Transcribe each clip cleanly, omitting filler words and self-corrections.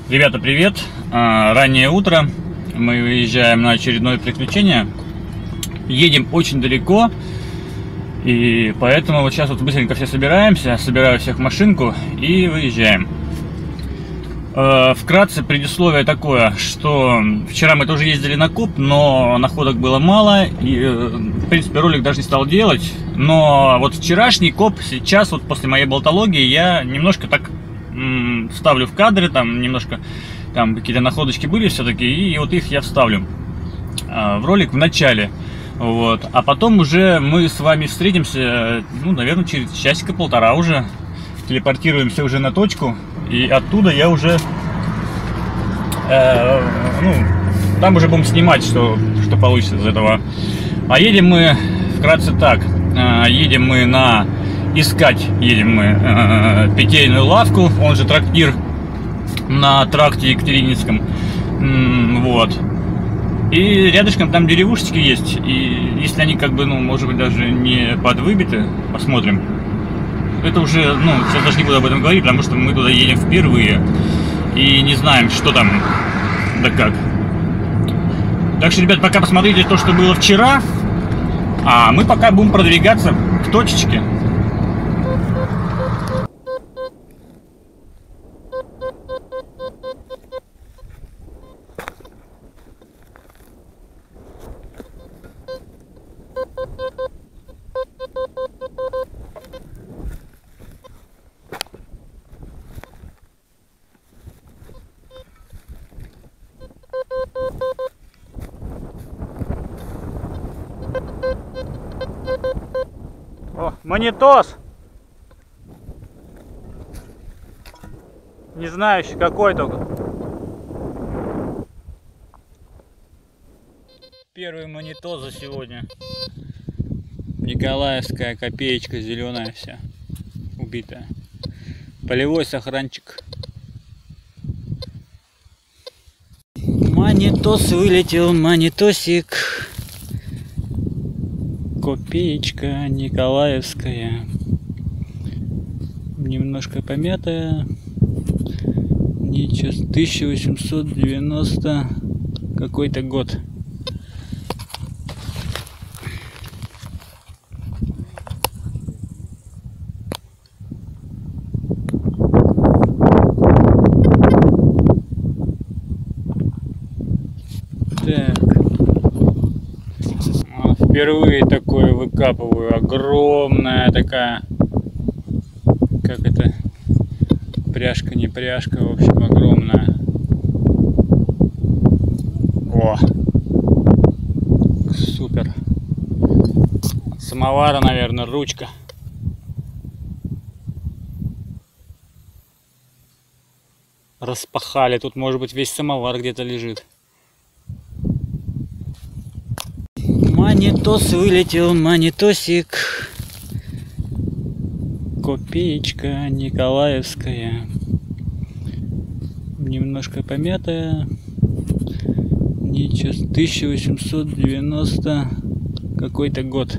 Ребята, привет! Раннее утро. Мы выезжаем на очередное приключение. Едем очень далеко. И поэтому вот сейчас вот быстренько все собираемся. Собираю всех в машинку и выезжаем. Вкратце предисловие такое, что вчера мы тоже ездили на Куб, но находок было мало. И в принципе ролик даже не стал делать. Но вот вчерашний Куб, сейчас вот после моей болтологии я немножко так вставлю в кадры, там немножко там какие-то находочки были все-таки, и вот их я вставлю в ролик в начале. Вот. А потом уже мы с вами встретимся, ну, наверное, через часика-полтора уже. Телепортируемся уже на точку, и оттуда я уже там уже будем снимать, что получится из этого. А едем мы вкратце так. Едем мы едем мы питейную лавку, он же трактир на тракте Екатерининском. Вот. И рядышком там деревушечки есть. И если они как бы, ну, может быть, даже не подвыбиты, посмотрим. Это уже, ну, сейчас даже не буду об этом говорить, потому что мы туда едем впервые. И не знаем, что там, да как. Так что, ребят, пока посмотрите то, что было вчера. А мы пока будем продвигаться к точечке. О, монитос! Не знаю еще какой только. Первый монитос за сегодня. Николаевская копеечка зеленая вся. Убитая. Полевой сохранчик. Монитос вылетел, монитосик. Копеечка николаевская. Немножко помятая. Ничего, 1890 какой-то год. Так. Впервые такое выкапываю. Огромная такая, как это, пряжка, не пряжка, в общем, огромная. О, супер. Самовара, наверное, ручка. Распахали. Тут, может быть, весь самовар где-то лежит. Монитос вылетел, монитосик. Копеечка николаевская. Немножко помятая. Ничего, 1890 какой-то год.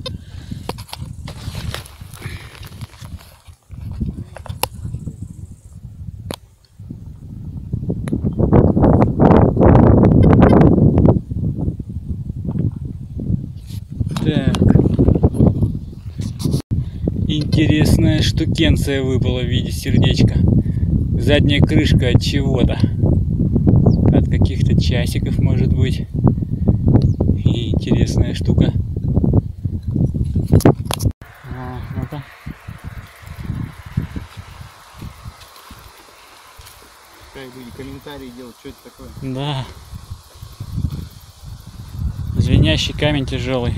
Так. Интересная штукенция выпала в виде сердечка. Задняя крышка от чего-то. От каких-то часиков, может быть. И интересная штука. Ну-ка. Пускай люди комментарии делают, что это такое. Да. Звенящий камень тяжелый.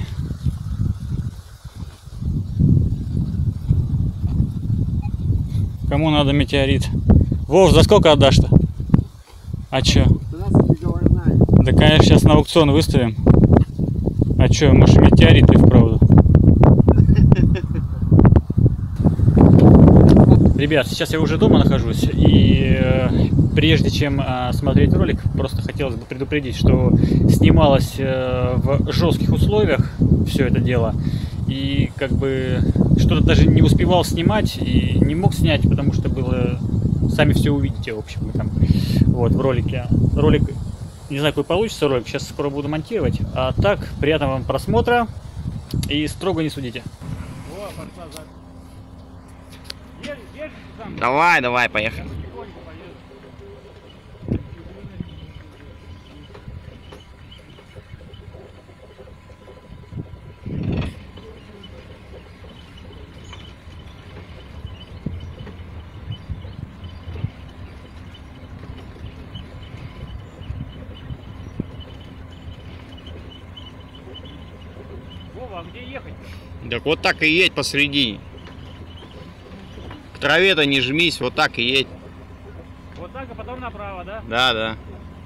Кому надо метеорит? Вов, за сколько отдашь-то? А чё? Да, конечно, сейчас на аукцион выставим. А чё, может, метеорит и вправду? Ребят, сейчас я уже дома нахожусь, и прежде чем смотреть ролик, просто хотелось бы предупредить, что снималось в жестких условиях все это дело, и как бы что-то даже не успевал снимать и не мог снять, потому что было сами все увидите, в общем, там, вот, в ролике. Ролик, не знаю, какой получится ролик, сейчас скоро буду монтировать. А так, приятного вам просмотра и строго не судите. Давай, давай, поехали. Вова, а где ехать-то? Так вот так и едь посредине. К траве-то не жмись, вот так и едь. Вот так, а потом направо, да? Да, да.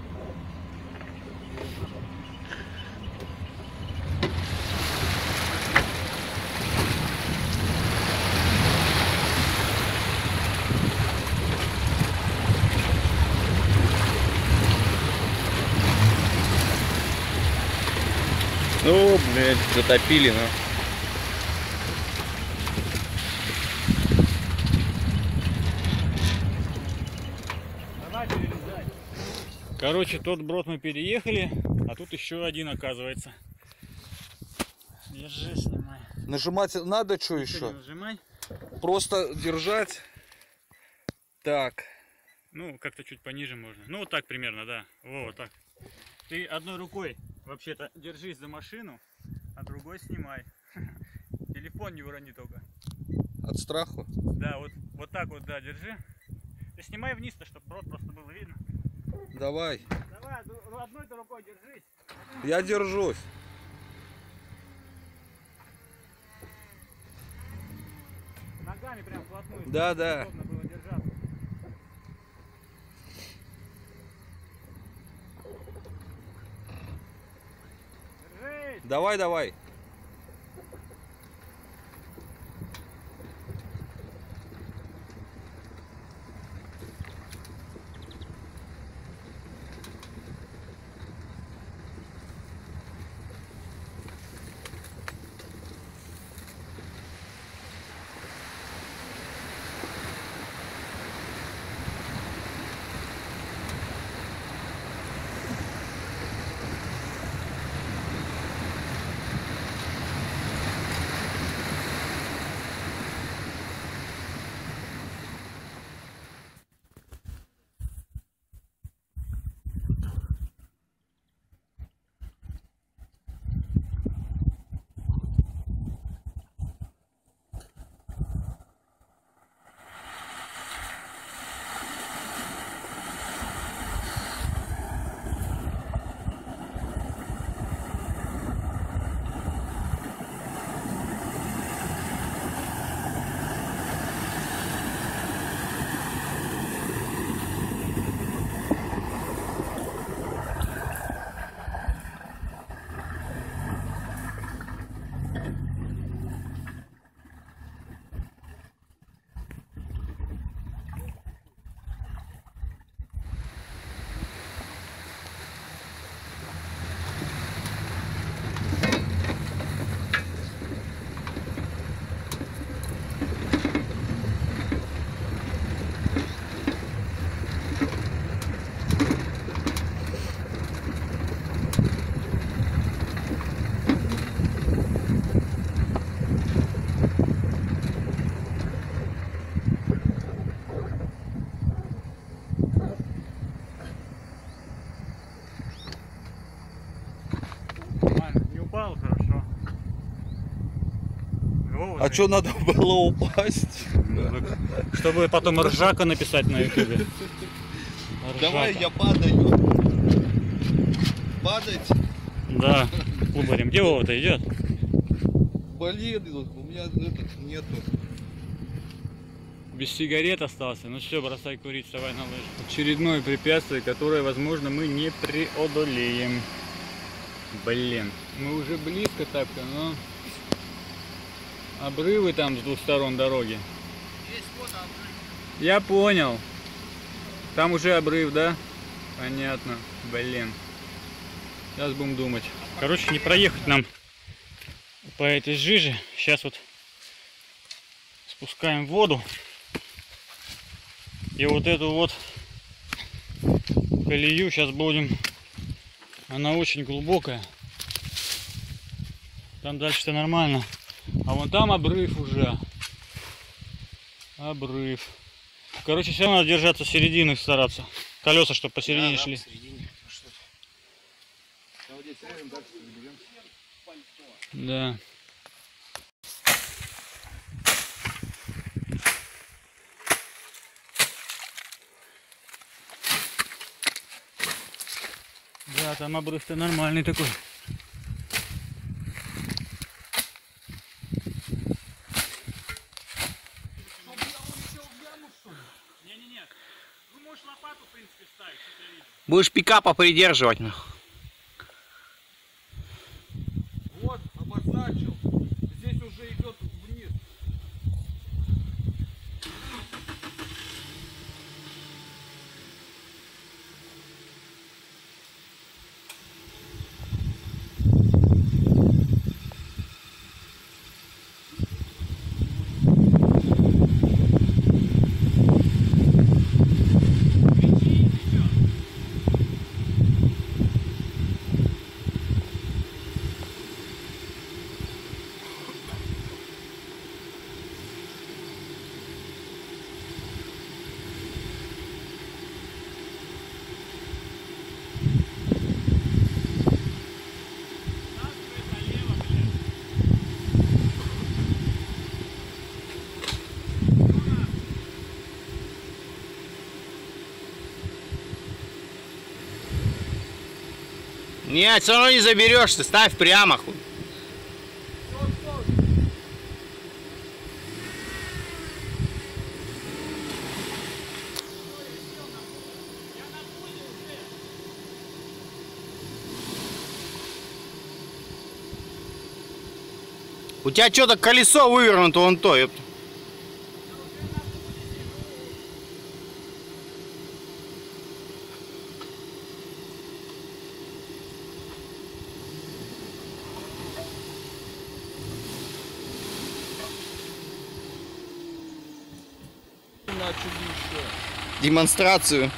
Ну, блядь, затопили, ну. Короче, тот брод мы переехали, а тут еще один оказывается. Держи, снимай. Нажимать надо что еще? Нажимай. Просто держать. Так. Ну, как-то чуть пониже можно. Ну, вот так примерно, да. Вот так. Ты одной рукой вообще-то держись за машину, а другой снимай. Телефон не урони только. От страха? Да, вот так вот, да, держи. Ты снимай вниз-то, чтобы брод просто было видно. Давай. Давай, одной-то рукой держись. Я держусь. Ногами прям вплотную. Да, да. Удобно было держаться. Держись. Давай, давай. А что надо было упасть? Чтобы потом ржака написать на ютубе. Давай я падаю. Падать? Да, кубарем. Где Вова-то идет? Блин, у меня этот нету. Без сигарет остался. Ну все, бросай курить, вставай на лыжи. Очередное препятствие, которое, возможно, мы не преодолеем. Блин, мы уже близко так-то, но обрывы там с двух сторон дороги. Есть вот обрыв. Я понял. Там уже обрыв, да? Понятно. Блин. Сейчас будем думать. Короче, не проехать нам по этой жиже. Сейчас вот спускаем воду. И вот эту вот колею сейчас будем. Она очень глубокая. Там дальше-то нормально. А вон там обрыв уже. Обрыв. Короче, все равно надо держаться середины, стараться. Колеса, чтобы посередине шли. Да. Да, там обрыв-то нормальный такой. Не-не-не. Ну, можешь лопату, в принципе, ставить, что я вижу. Будешь пикапа придерживать. Вот, обозначил. Здесь уже идет вниз. Нет, все равно не заберешься, ставь прямо. Хуй. У тебя что-то колесо вывернуто вон то. Ёпта. Начали еще. Демонстрацию.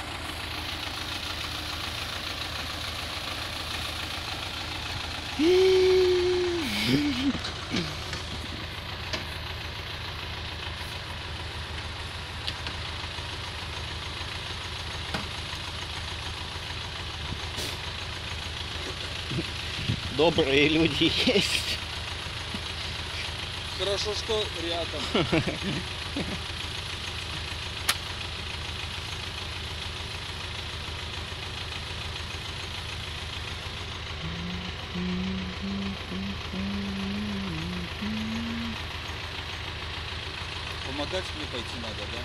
Добрые люди есть. Хорошо, что рядом. Помогать мне пойти надо, да?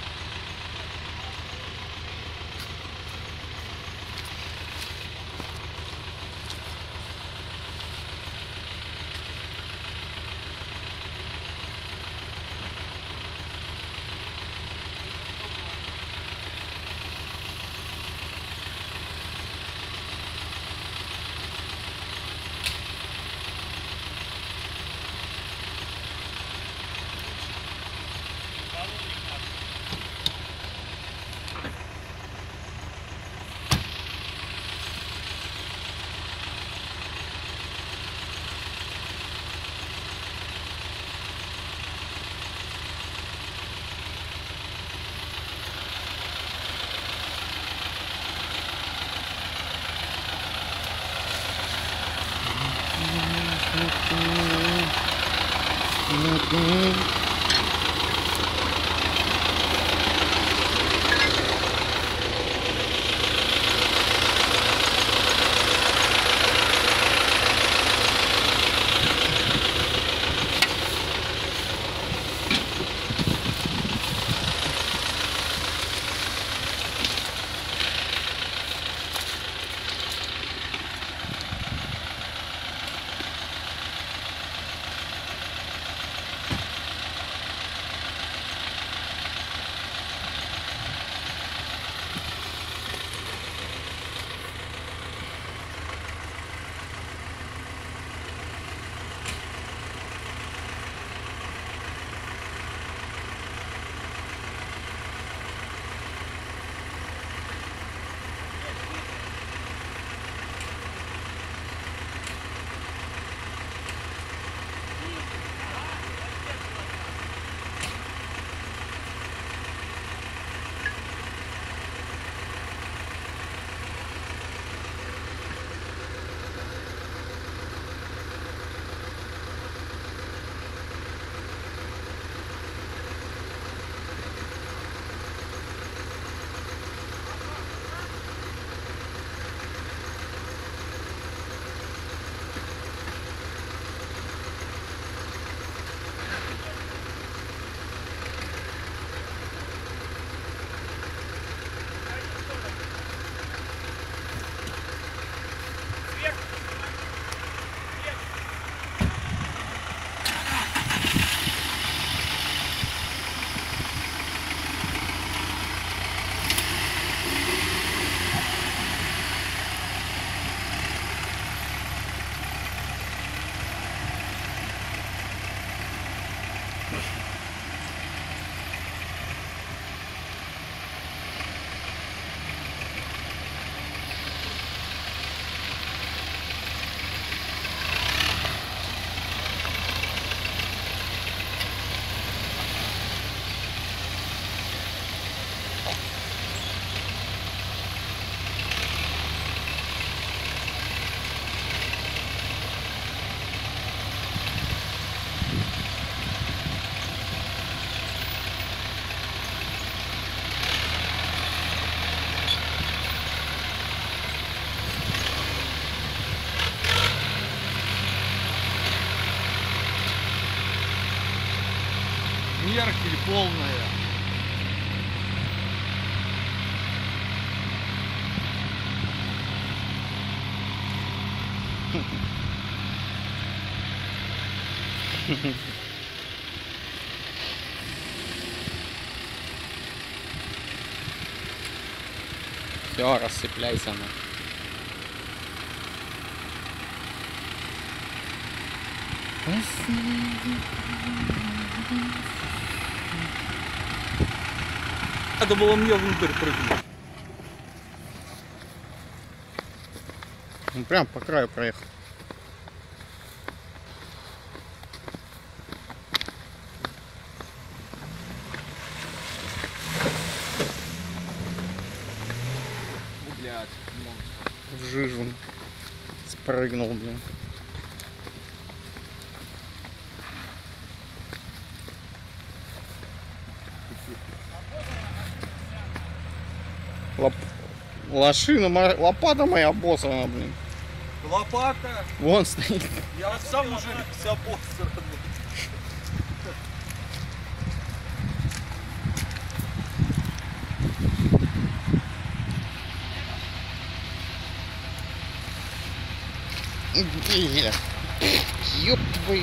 Меркель полная. Все, рассыпляйся на. Надо было мне внутрь прыгнуть. Он прям по краю проехал. Блядь, В жижу спрыгнул, блин. Лопата моя обоссана, блин. лопата. Вон стоит. Я сам уже вся обосрана. Ёб твою.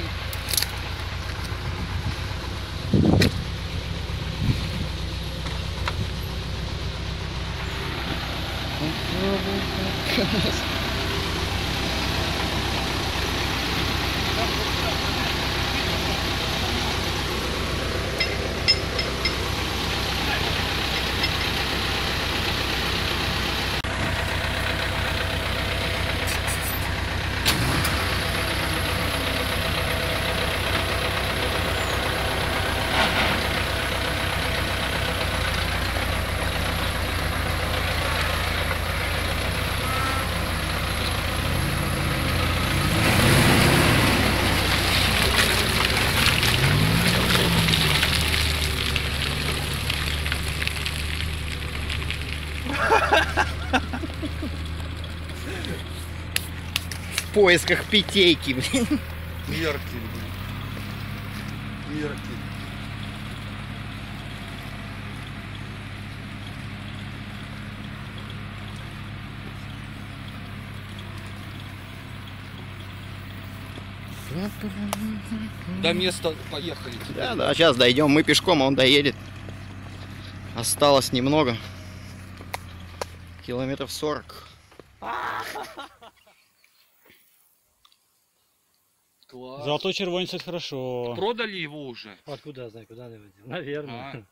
В поисках питейки, блин. Меркель, блин. Меркель. До места поехали. Да, да, сейчас дойдем. Мы пешком, а он доедет. Осталось немного. Километров 40. Класс. Золотой червонец это хорошо. Продали его уже? Откуда я знаю, куда я водил? Наверное.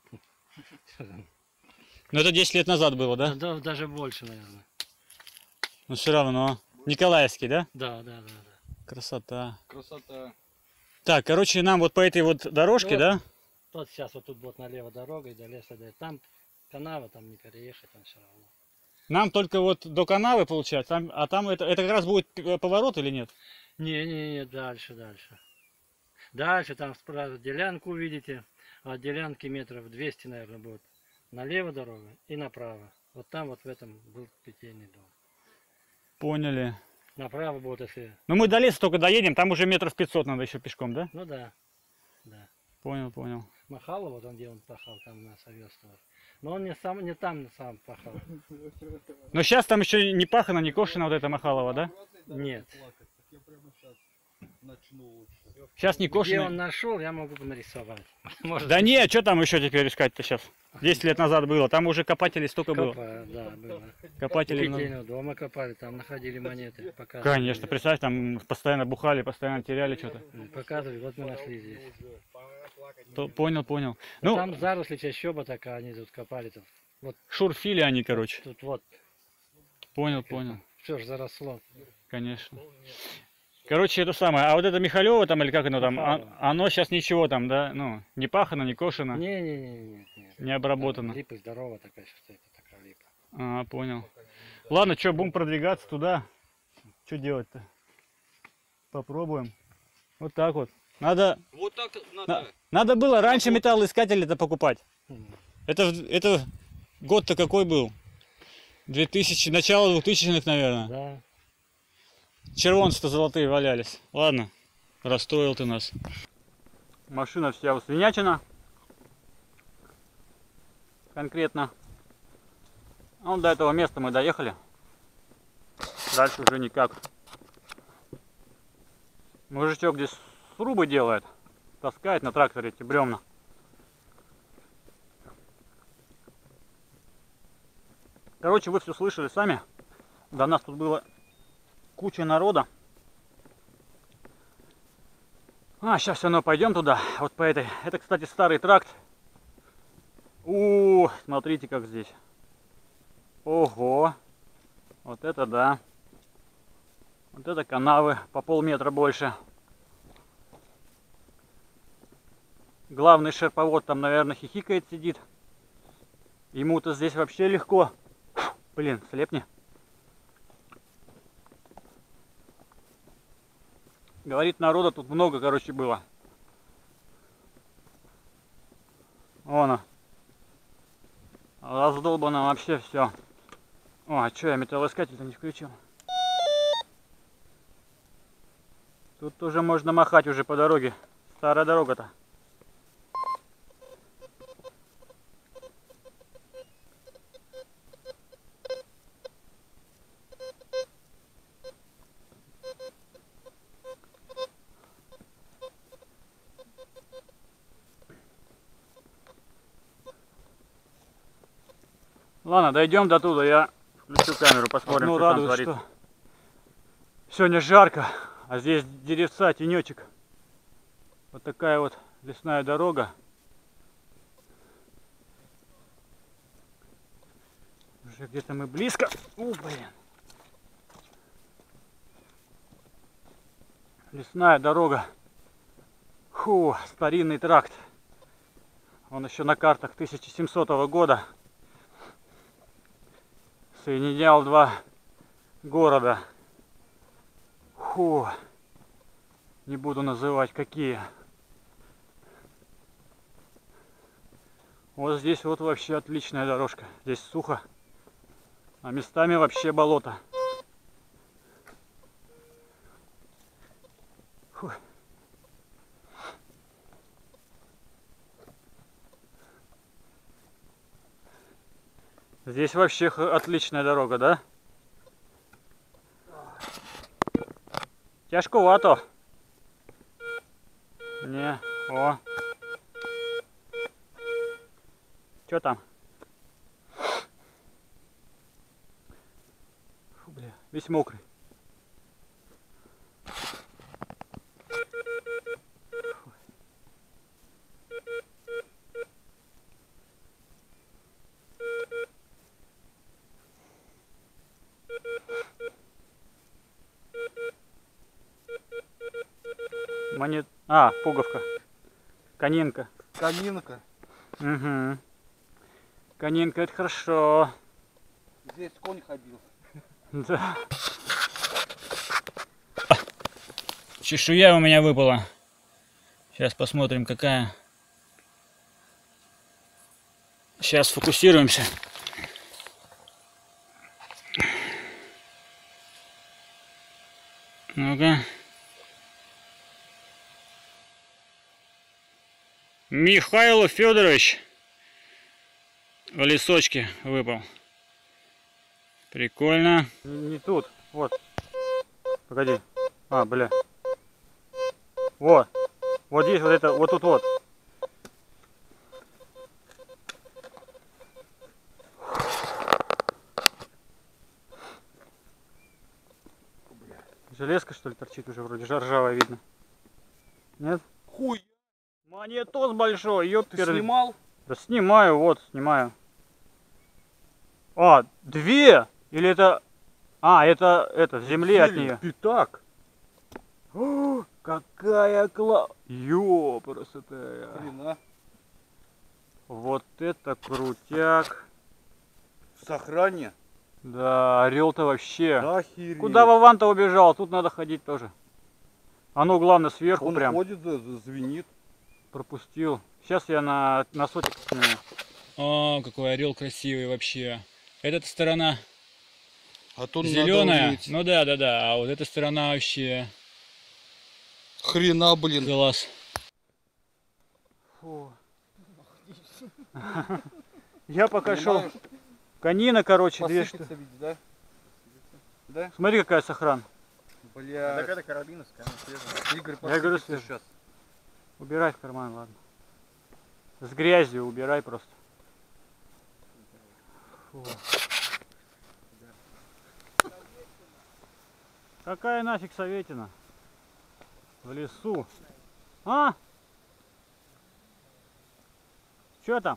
Но это 10 лет назад было, да? Да, даже больше, наверное. Но все равно. Николаевский, да? Да. Красота. Красота. Так, короче, нам вот по этой вот дорожке, Ну, да? Вот сейчас вот тут вот налево дорога и до леса дает. Там канава, там не переехать, там все равно. Нам только вот до канавы получается, а там это как раз будет поворот или нет? Не, дальше. Дальше там справа делянку увидите, а от делянки метров 200, наверное, будет. Налево дорога и направо. Вот там вот в этом был питейный дом. Поняли. Направо будет, если... Ну мы до леса только доедем, там уже метров 500 надо еще пешком, да? Ну да. Понял. Махало, вот он где он пахал, там на Советского. Но он не там сам пахал. Но сейчас там еще не пахано, не кошено вот это Махалово, да? Нет. Я прямо сейчас начну лучше. Сейчас не Где он кошено. нашел, я могу нарисовать. Может, Да не, что там еще теперь искать-то сейчас? 10 лет назад было, там уже копателей столько было. Да, было. Копателей много. Питейного дома копали, там находили монеты. Показывали. Конечно, представь, там постоянно бухали, постоянно теряли что-то. Показывали, вот мы нашли здесь. Понял. Ну, Ну, там заросли чащоба такая, они тут копали. Тут, шурфили они, короче. тут вот, Понял. все же заросло. Конечно. Короче, это самое. А вот это Михалево там, или как оно там, Михалево. оно сейчас ничего там, да? Ну, не пахано, не кошено, Не. не обработано. Липа здоровая такая, сейчас стоит такая липа. А, понял. Ладно, что, будем продвигаться туда. Что делать-то? Попробуем. Вот так вот. Надо Вот так надо. надо было раньше металлоискатели-то покупать. Это год-то какой был? 2000, начало 2000-х, наверное. Да. Червонцы-то золотые валялись. Ладно, расстроил ты нас. Машина вся усвинячена. конкретно. Ну, до этого места мы доехали. Дальше уже никак. Мужичок здесь срубы делает. Таскает на тракторе эти бревна. Короче, вы все слышали сами. До нас тут было куча народа. Сейчас все равно пойдем туда. Вот по этой. Это, кстати, старый тракт. Смотрите, как здесь. Ого. Вот это да. Вот это канавы по полметра больше. Главный шерповод там, наверное, хихикает, сидит. Ему-то здесь вообще легко. Блин, слепни. Говорит, народа тут много, короче, было. Вон. Раздолбано вообще все. А что, я металлоискатель-то не включил? Тут уже можно махать уже по дороге. Старая дорога-то. Ладно, дойдем до туда, я включу камеру, посмотрим, что там творится. Что сегодня жарко, а здесь деревца, тенечек. Вот такая вот лесная дорога. Уже где-то мы близко. Блин. Лесная дорога. Старинный тракт. Он еще на картах 1700 года. Соединял два города. Не буду называть какие. Вот здесь вот вообще отличная дорожка. Здесь сухо. А местами вообще болото. Здесь вообще отличная дорога, да? Тяжковато. Не, Что там? Бля, весь мокрый. Пуговка. Конинка. Конинка. Угу. Конинка, это хорошо. Здесь конь ходил. Да. Чешуя у меня выпала. Сейчас посмотрим, какая. Сейчас фокусируемся. Ну-ка. Михаил Федорович в лесочке выпал. Прикольно. Не тут. Вот. Погоди. Бля. Вот. Вот здесь вот это. Вот тут вот. Железка, что ли, торчит уже вроде. Ржавая видно. Нет? Хуй. Монетос большой, ёптер. Ты снимал? Да снимаю, вот, снимаю. Две? Или это... это в земле от нее. Пятак. Какая ёпрасотая. Хрена. Вот это крутяк. В сохране. Да, орел-то вообще. Охереть. Куда Вован-то убежал? Тут надо ходить тоже. Главное, сверху Он прям. ходит, звенит. Пропустил. Сейчас я на сотик сниму. Какой орел красивый вообще. Эта сторона зеленая. Ну да. А вот эта сторона вообще. Хрена, блин. Класс. Я пока шел. Понимаешь? Конина, короче, две штуки. Посыпется, видишь, да? Да? Смотри, какая сохран. Бля. Так это карабиновская, она свежая. Игорь, Я говорю, посыпется свежая. сейчас. Убирай в карман, ладно. С грязью убирай просто. Фу. Какая нафиг советина? В лесу. А? Что там?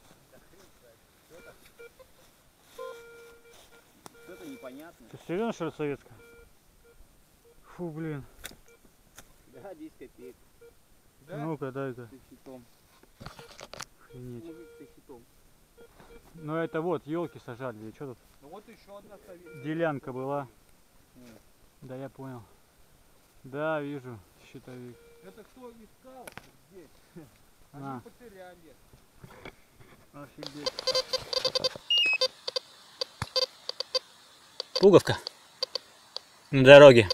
Что-то непонятное. Ты серьезно, что ли, советская? Фу, блин. Да, 10 копеек. Да? Ну-ка, дай-ка. Ты щитом. Охренеть. Мужик, ты щитом. Ну это вот, елки сажали. Что тут? Ну вот еще одна советская. Делянка была. Да, я понял. Да, вижу, щитовик. Это кто искал здесь? На. Они потеряли. Офигеть. Пуговка. На дороге.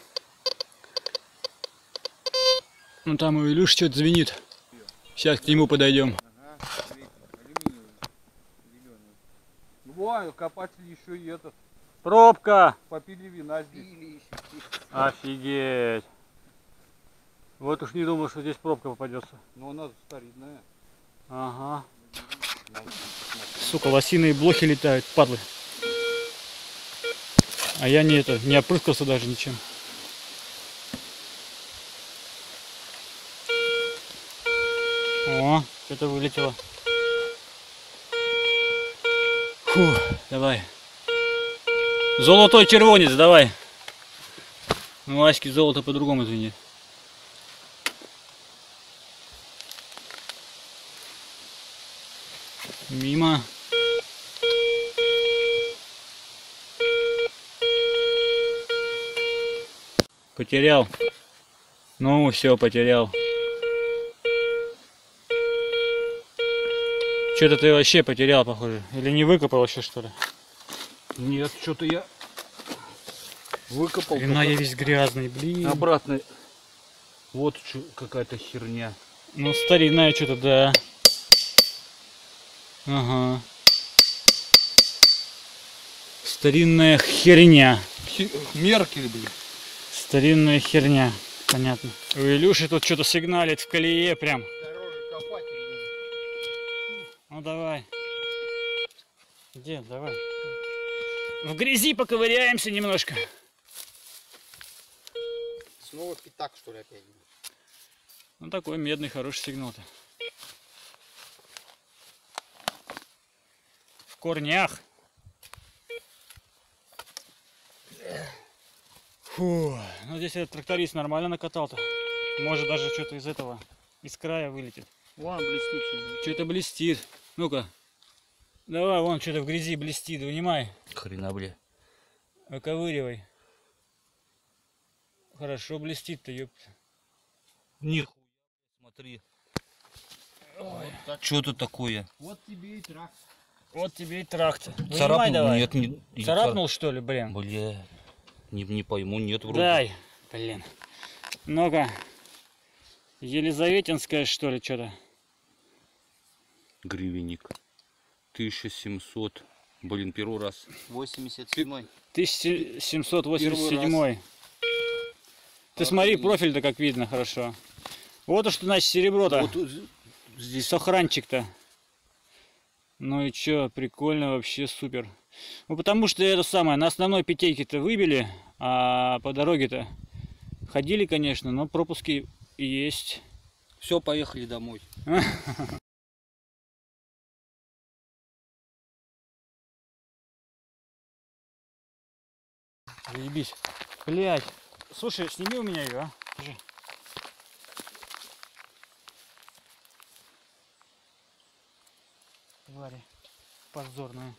Ну там у Илюши что-то звенит. Сейчас к нему подойдем. Ага, алюминиевый. Зеленый. Во, копатели еще и этот. Пробка! Попили вина здесь. Или Офигеть. Вот уж не думал, что здесь пробка попадется. Но она старинная. Ага. Сука, лосиные блохи летают, падлы. А я не опрыскался даже ничем. О, что-то вылетело. Фу, давай. Золотой червонец, давай. Ну, Аське золото по-другому звенит. Мимо. Потерял. Ну, все, потерял. Что-то ты вообще потерял, похоже. Или не выкопал еще, что ли? Нет, что-то я выкопал. Хрена я весь грязный, блин. Обратно. Вот какая-то херня. Ну, старинная что-то, да. Ага. Старинная херня. Меркель, блин. Старинная херня. Понятно. У Илюши тут что-то сигналит в колее прям. Дороже копать. Ну давай. Где? Давай. В грязи поковыряемся немножко. снова пятак, что ли, опять? Ну такой медный хороший сигнал-то. В корнях. Фу, ну здесь этот тракторист нормально накатал-то. Может даже что-то из этого, из края вылетит. Вон блестит. Что-то блестит. Ну-ка. Давай, вон что-то в грязи блестит. Вынимай. Хрена, бля. Выковыривай. Хорошо блестит-то, ёпта. Нихуя, смотри. Что это такое? Вот тебе и тракт. Вот тебе и тракт. Царапнул? Давай. Нет, не Царапнул, что ли, блин? Бля, не пойму, нет вроде. Дай, блин. Ну-ка. Елизаветинская, что ли, что-то? Гривенник. 1700. Блин, первый раз. 87-й. 1787. Ты смотри, профиль-то как видно хорошо. Вот уж что значит серебро-то. Вот здесь Сохранчик-то. Ну и чё, прикольно, вообще супер. Ну потому что это самое, на основной петельке-то выбили, а по дороге-то ходили, конечно, но пропуски есть. все, поехали домой. Заебись. Блять. Слушай, сними у меня ее, а? Держи. Твари. Позорная.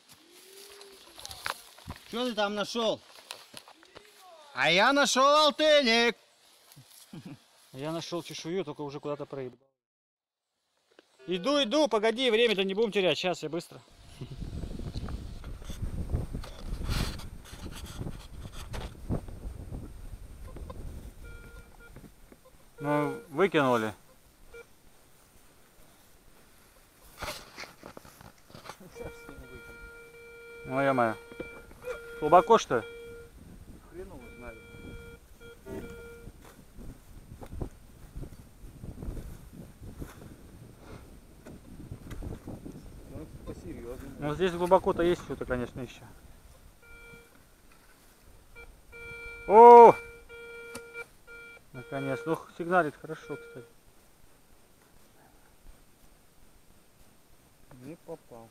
Что ты там нашел? А я нашел алтынник. Я нашел чешую, только уже куда-то проебал. Иду, погоди, время-то не будем терять. Сейчас я быстро. Ну, выкинули. ё-моё. Глубоко, что ли? Хрен его знает. Ну, по-серьезному. Ну, здесь глубоко-то есть что-то, конечно, еще. О! Наконец. Ох, сигналит хорошо, кстати. Не попал.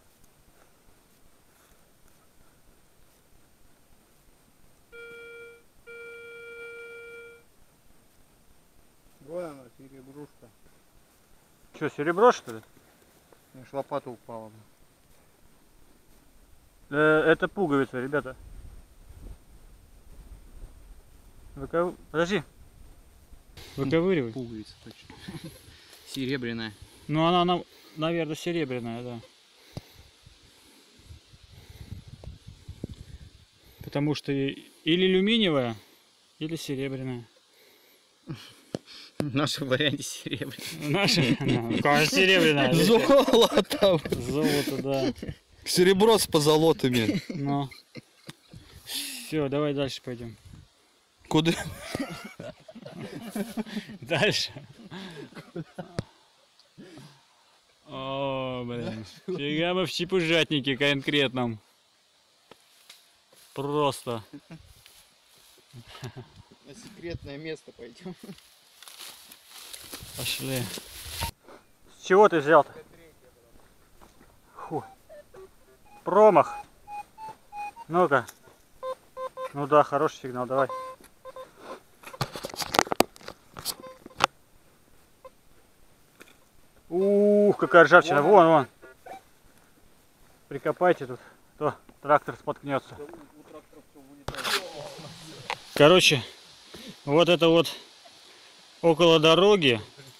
Вон она, серебрушка. Что, серебро, что ли? Аж лопата упала. Это пуговица, ребята. Подожди. Выковыривай. Пуговица точно. Серебряная. Ну, она, наверное, серебряная, да. Потому что или алюминиевая, или серебряная. В нашем варианте серебряная. Наша? Конечно, серебряная. Золото! Золото, да. Серебро с позолотами. Ну. Все, давай дальше пойдем. Куда? Дальше. О, блин. Фига мы в чепужатнике конкретном. Просто. На секретное место пойдем. Пошли. С чего ты взял-то? Фу. Промах. Ну-ка. Ну да, хороший сигнал, давай. Ух, какая ржавчина. Вон, вон. Прикопайте тут, то трактор споткнется. Короче, вот это вот около дороги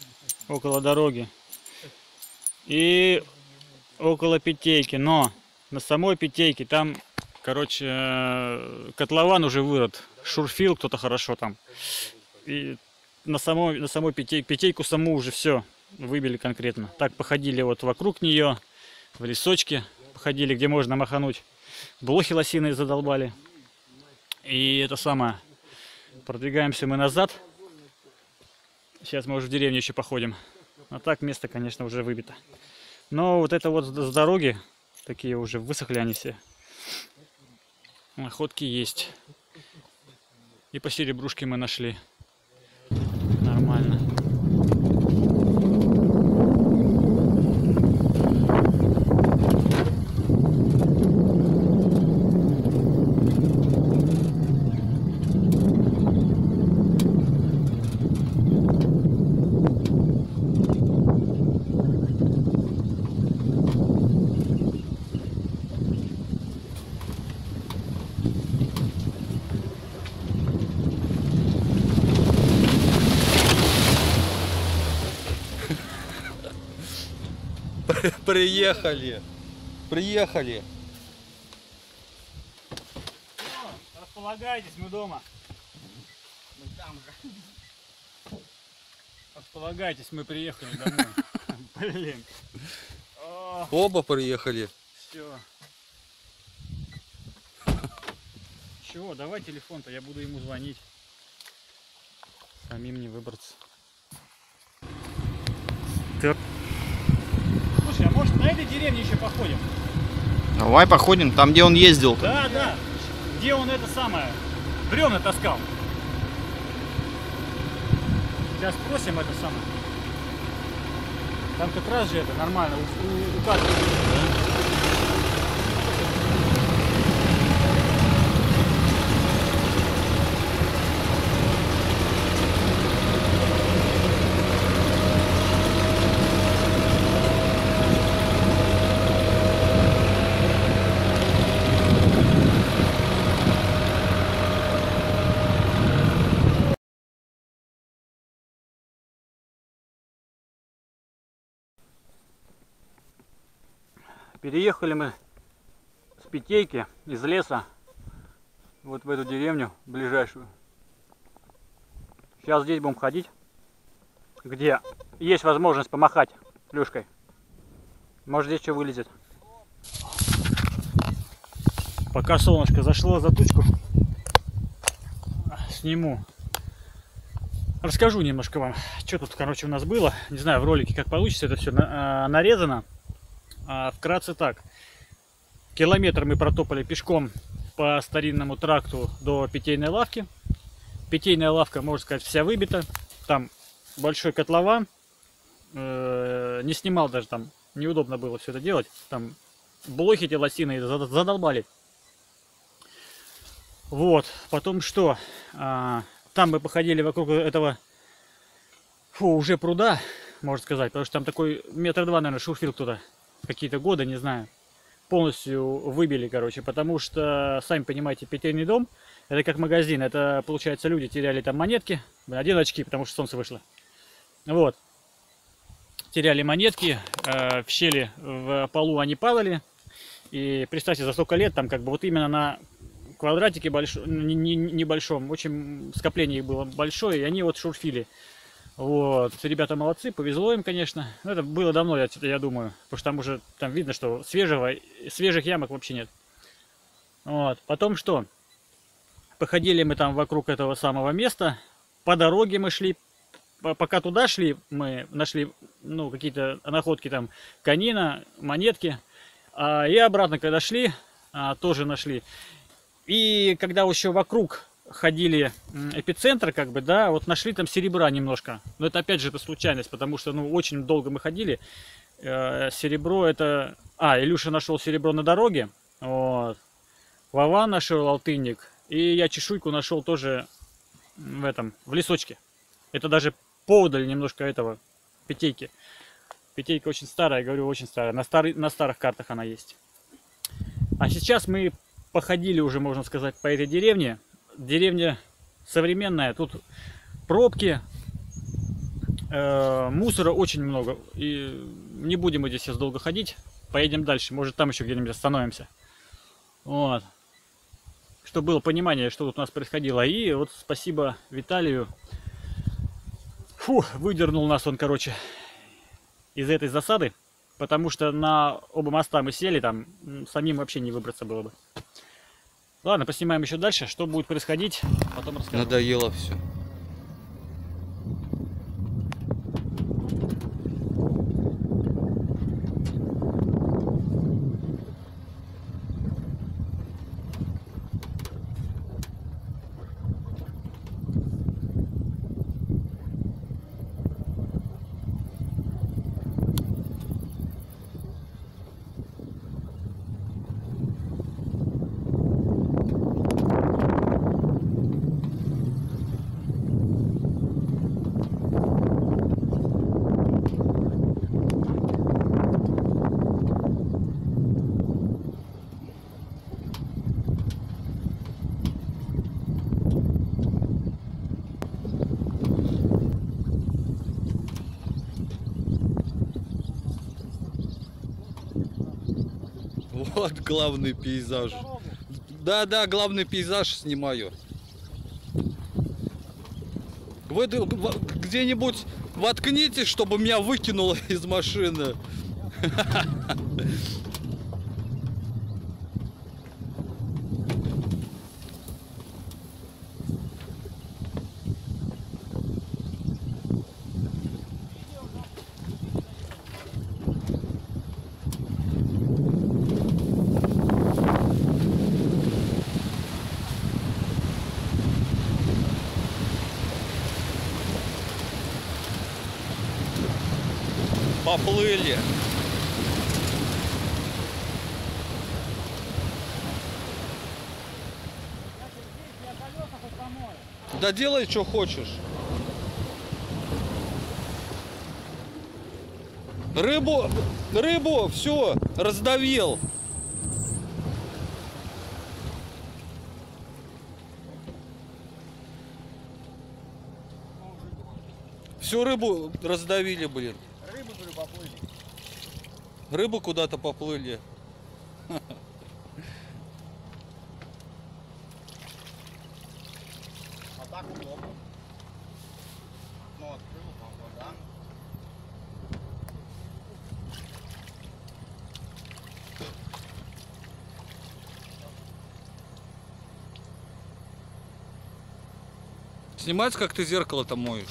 и около Питейки, но на самой Питейке там, короче, котлован уже вырод, шурфил кто-то хорошо там, и на самой Питейку саму уже все выбили конкретно. Так походили вот вокруг нее, в лесочке походили, где можно махануть, блохи лосиные задолбали, и это самое, продвигаемся мы назад. Сейчас мы уже в деревню еще походим. А так место, конечно, уже выбито. Но вот это вот с дороги, такие уже высохли они все. Находки есть. И по серебрушке мы нашли. Нормально. Приехали. Приехали. Располагайтесь, мы дома. Мы там же. Располагайтесь, мы приехали домой. Блин. Оба приехали. Все. Чего? Давай телефон-то, я буду ему звонить. Самим не выбраться. Так. Слушай, а может на этой деревне еще походим? Давай походим там, где он ездил. Да, да. Где он это самое бревна таскал? Сейчас спросим это самое. Там как раз же это нормально указывает. Переехали мы с Питейки из леса вот в эту деревню ближайшую. Сейчас здесь будем ходить, где есть возможность помахать клюшкой. Может здесь что вылезет. Пока солнышко зашло за тучку, сниму. Расскажу немножко вам, что тут, короче, у нас было. Не знаю, в ролике как получится, это все нарезано. Вкратце так. Километр мы протопали пешком по старинному тракту до питейной лавки. Питейная лавка, можно сказать, вся выбита. Там большой котлован. Не снимал даже, там неудобно было все это делать. Там блохи эти лосиные задолбали. Вот, потом что? Там мы походили вокруг этого уже пруда, можно сказать, потому что там такой метр два, наверное, шурфил кто-то, какие-то годы, не знаю, полностью выбили, короче, потому что, сами понимаете, питейный дом, это как магазин, это, получается, люди теряли там монетки, 1 очки, потому что солнце вышло, вот, теряли монетки, в щели в полу они падали, и представьте, за столько лет, там, как бы, вот именно на квадратике небольшом, очень скопление их было большое, и они вот шурфили. Вот, ребята молодцы, повезло им, конечно. Но это было давно, я думаю, потому что там уже там видно, что свежих ямок вообще нет. Вот, потом что? Походили мы там вокруг этого самого места, по дороге мы шли, пока туда шли, мы нашли, ну, какие-то находки там, конина, монетки, и обратно, когда шли, тоже нашли. И когда еще вокруг ходили эпицентр, как бы, да, вот нашли там серебра немножко. Но это опять же это случайность, потому что, ну, очень долго мы ходили. Серебро это... Илюша нашел серебро на дороге. Вот. Вован нашел алтынник. И я чешуйку нашел тоже в лесочке. Это даже поодаль немножко этого питейки. Питейка очень старая, говорю, очень старая. На старых картах она есть. А сейчас мы походили уже, можно сказать, по этой деревне. Деревня современная, тут пробки, мусора очень много. И не будем мы здесь сейчас долго ходить. Поедем дальше, может там еще где-нибудь остановимся. Вот. Чтобы было понимание, что тут у нас происходило. И вот спасибо Виталию. Выдернул нас он, короче, из этой засады. Потому что на оба моста мы сели, там самим вообще не выбраться было бы. Ладно, поснимаем еще дальше, что будет происходить, потом расскажу. Надоело все. Вот главный пейзаж. Да, главный пейзаж снимаю. Вы где-нибудь воткнитесь, чтобы меня выкинуло из машины. Поплыли. Да делай, что хочешь. Рыбу, все, раздавил. Всю рыбу раздавили, блин. Рыбы куда-то поплыли. А так удобно. Ну, открыл, да. Снимать, как ты зеркало-то моешь?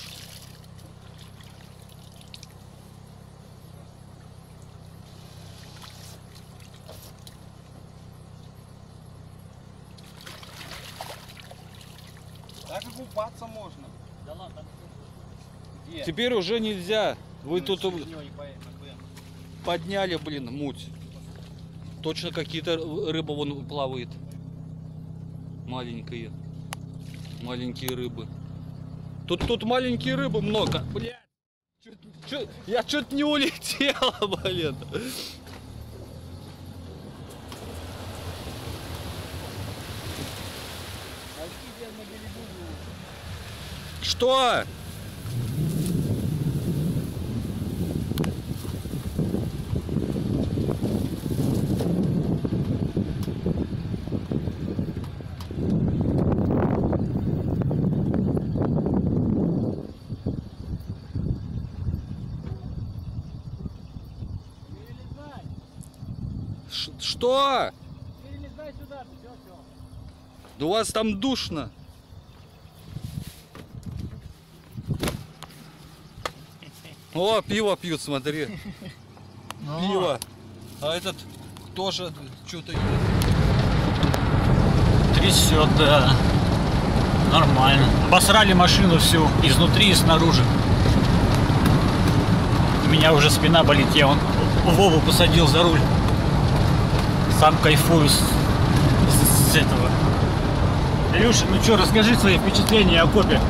Так и купаться можно. Да ладно, Где? Теперь уже нельзя. Вы тут Через него не поедем. подняли, блин, муть. Точно какие-то рыба вон плавает. Маленькие. Маленькие рыбы. Тут маленькие рыбы много. Блядь. Я чуть не улетел, блин. Что? Что? перелезай сюда, все. Да у вас там душно. О, пиво пьют, смотри. Пиво. А этот тоже что-то Трясет, да. Нормально. Обосрали машину всю, изнутри и снаружи. У меня уже спина болит, я вон Вову посадил за руль. Сам кайфую с этого. Илюша, ну что, расскажи свои впечатления о копе.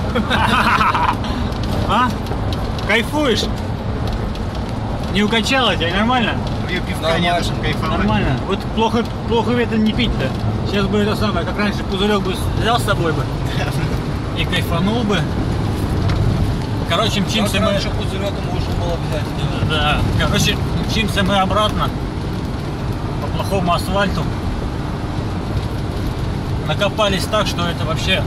А? Кайфуешь? Не укачало тебя, нормально? Ее пивка нет, чтобы кайфовать. Нормально. Вот плохо это не пить-то. Сейчас бы это самое, как раньше, пузырек бы взял с собой бы и кайфанул бы. Короче, мчимся мы. раньше пузырек можно было взять. Да. Короче, мчимся мы обратно по плохому асфальту. Накопались так, что это вообще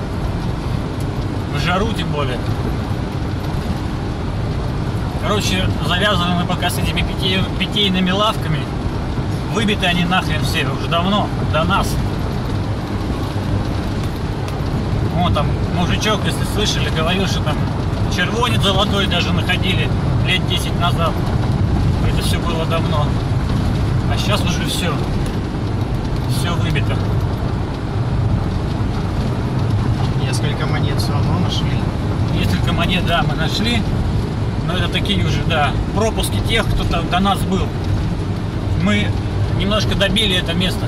в жару тем более. Короче, завязаны мы пока с этими питейными лавками. Выбиты они нахрен все уже давно, до нас. Вон там мужичок, если слышали, говорил, что там червонец золотой даже находили лет 10 назад. Это все было давно. А сейчас уже все выбито. Несколько монет все равно нашли. Несколько монет, да, мы нашли. Но это такие уже, да, пропуски тех, кто там до нас был. Мы немножко добили это место.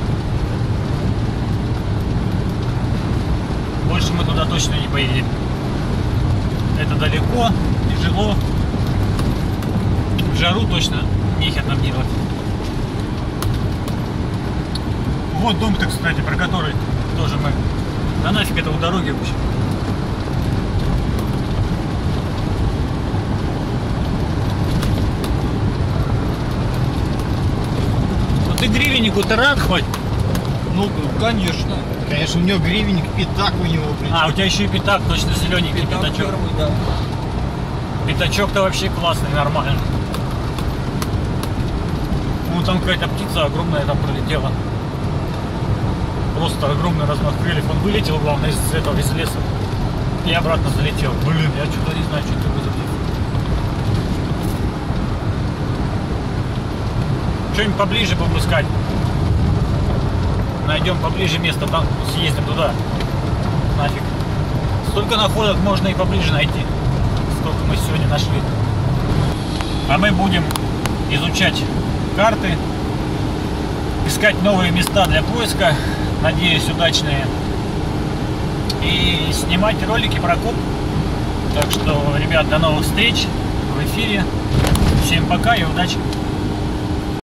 Больше мы туда точно не поедем. Это далеко, тяжело. В жару точно нехер нам делать. Вот дом-то, кстати, про который тоже мы... Да нафиг это у дороги вообще. Ну ты гривеннику-то рад хоть? Ну, конечно. Конечно, у него гривенник, пятак у него, блин. А, у тебя еще и пятак, точно зелененький пятачок. Первый, да. Пятачок-то вообще классный, нормально. Ну там какая-то птица огромная там пролетела. Просто огромный размах крыльев. Он вылетел, главное, из леса. И обратно залетел. Блин, я что-то не знаю, что это за птица. Что-нибудь поближе будем искать. Найдем поближе место, там съездим туда. Нафиг. Столько находок можно и поближе найти. Сколько мы сегодня нашли. А мы будем изучать карты, искать новые места для поиска, надеюсь, удачные, и снимать ролики про коп. Так что, ребят, до новых встреч в эфире. Всем пока и удачи.